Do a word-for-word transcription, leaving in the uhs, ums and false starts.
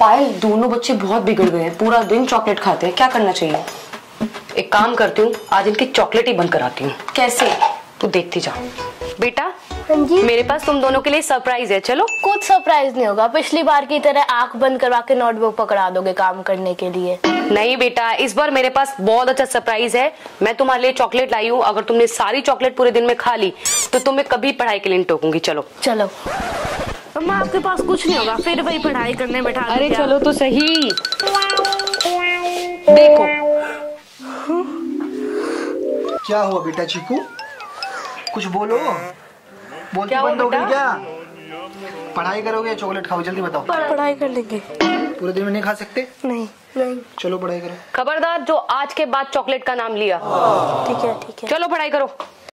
पायल, दोनों बच्चे बहुत बिगड़ गए हैं, पूरा दिन चॉकलेट खाते हैं, क्या करना चाहिए? एक काम करती हूँ, आज इनकी चॉकलेट ही बंद कराती हूँ। कैसे? तू देखती जा। बेटा, हाँ जी, मेरे पास तुम दोनों के लिए सरप्राइज है, चलो। कुछ सरप्राइज नहीं होगा, पिछली बार की तरह आंख बंद करवा के नोटबुक पकड़ा दोगे काम करने के लिए। नहीं बेटा, इस बार मेरे पास बहुत अच्छा सरप्राइज है। मैं तुम्हारे लिए चॉकलेट लाई हूँ, अगर तुमने सारी चॉकलेट पूरे दिन में खा ली तो तुम्हें कभी पढ़ाई के लिए नहीं टोकूंगी। चलो चलो। अम्मा आपके पास कुछ नहीं होगा, फिर वही पढ़ाई करने बैठा। अरे चलो तो सही। देखो क्या हुआ बेटा चीकू, कुछ बोलो। बोलती बंद हो गई क्या? पढ़ाई करोगे, चॉकलेट खाओ, जल्दी बताओ। पढ़ाई कर लेंगे। पूरे दिन में नहीं खा सकते? नहीं नहीं। चलो पढ़ाई करो। खबरदार जो आज के बाद चॉकलेट का नाम लिया। ठीक है ठीक है। चलो पढ़ाई करो।